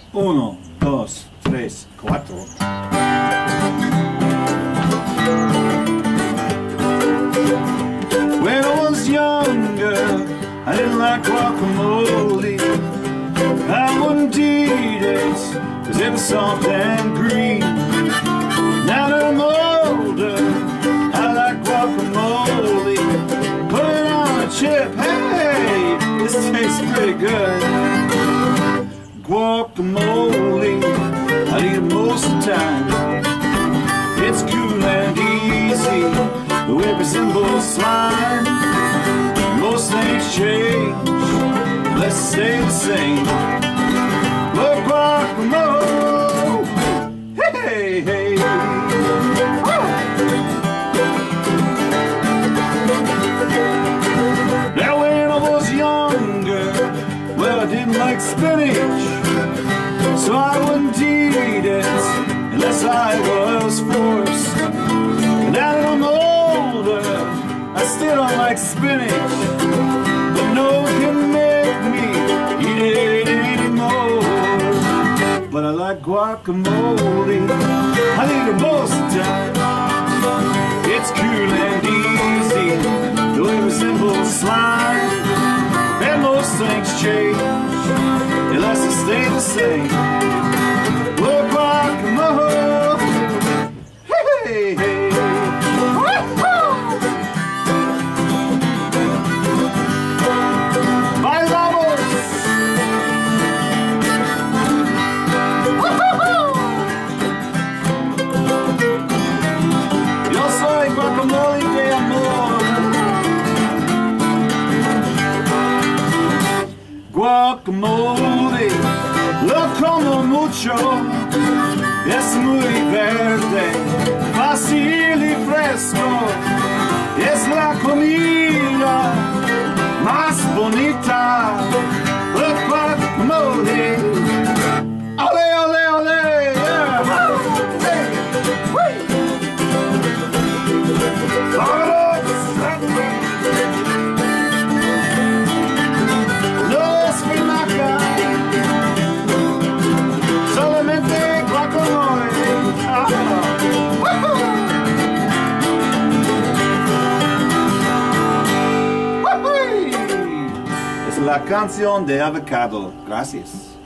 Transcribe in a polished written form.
Uno, dos, tres, cuatro. When I was younger, I didn't like guacamole. I wouldn't eat it, 'cause it was soft and green. Now that I'm older, I like guacamole. Put it on a chip, hey, this tastes pretty good. Guacamole, I eat it most of the time. It's cool and easy, the way we simple slime. Most things change, let's stay the same. Look, guacamole, hey, hey. Now when I was younger, well, I didn't like spinach, so I wouldn't eat it unless I was forced. And now that I'm older, I still don't like spinach, but no one can make me eat it anymore. But I like guacamole, I eat it most of the time. It's cool and easy, the way we simple slime. And most things change, unless they stay the same. Well, guacamole, hey, hey. Guacamole de amor. Guacamole, lo como mucho, es muy verde, fácil y fresco, es la comida más bonita. El guacamole, ole, ole, ole, yeah. Hey. Es la canción de avocado. Gracias.